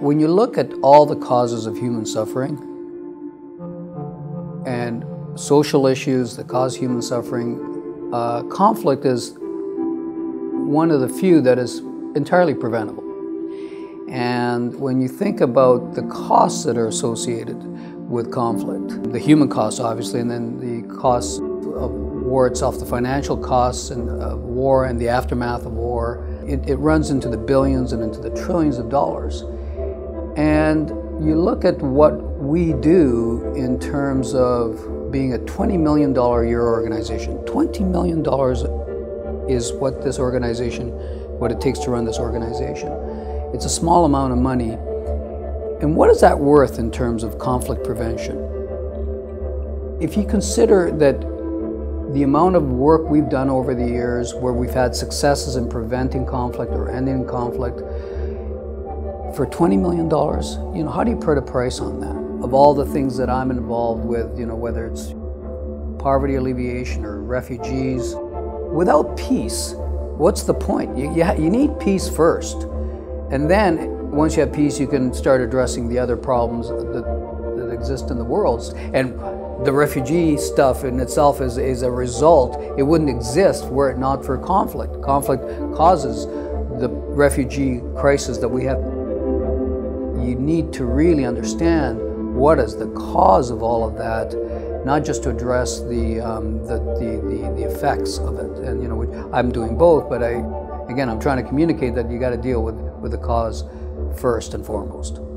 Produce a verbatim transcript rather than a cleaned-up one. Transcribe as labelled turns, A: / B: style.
A: When you look at all the causes of human suffering and social issues that cause human suffering, uh, conflict is one of the few that is entirely preventable. And when you think about the costs that are associated with conflict, the human costs obviously, and then the costs of war itself, the financial costs and of war and the aftermath of war, it, it runs into the billions and into the trillions of dollars. And you look at what we do in terms of being a twenty million dollars a year organization. twenty million dollars is what this organization, what it takes to run this organization. It's a small amount of money. And what is that worth in terms of conflict prevention? If you consider that the amount of work we've done over the years where we've had successes in preventing conflict or ending conflict, for twenty million dollars, you know, how do you put a price on that? Of all the things that I'm involved with, you know, whether it's poverty alleviation or refugees, without peace, what's the point? You, you, you need peace first. And then, once you have peace, you can start addressing the other problems that, that exist in the world. And the refugee stuff in itself is, is a result. It wouldn't exist were it not for conflict. Conflict causes the refugee crisis that we have. You need to really understand what is the cause of all of that, not just to address the, um, the, the, the, the effects of it. And you know, I'm doing both, but I, again, I'm trying to communicate that you got to deal with, with the cause first and foremost.